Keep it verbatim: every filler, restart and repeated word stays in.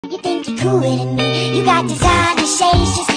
You think you're cooler than me. You got designer shades just